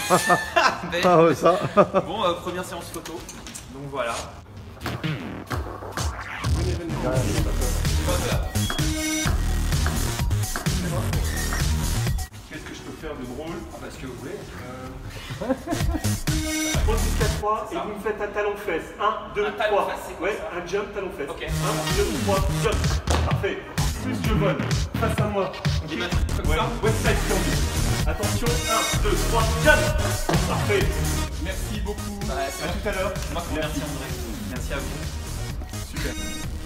Ben, Ah ouais, ça. bon, première séance photo. Donc voilà. Qu'est-ce que je peux faire de drôle? Ah, parce que vous voulez. Je compte jusqu'à 3 et vous me faites un talon-fesse. 1, 2, Un 3. talon-fesse, c'est quoi Ouais, ça? un jump, talon-fesse. Ok. 1, 2, 3, jump. Parfait. Plus je vole. Face à moi. Et maintenant, comme Ouais, ça. west side turn. Attention, 1, 2, 3, jump. Parfait. Merci beaucoup. Bah, c'est à bon. tout à l'heure. Moi, merci André. Merci à vous. Super.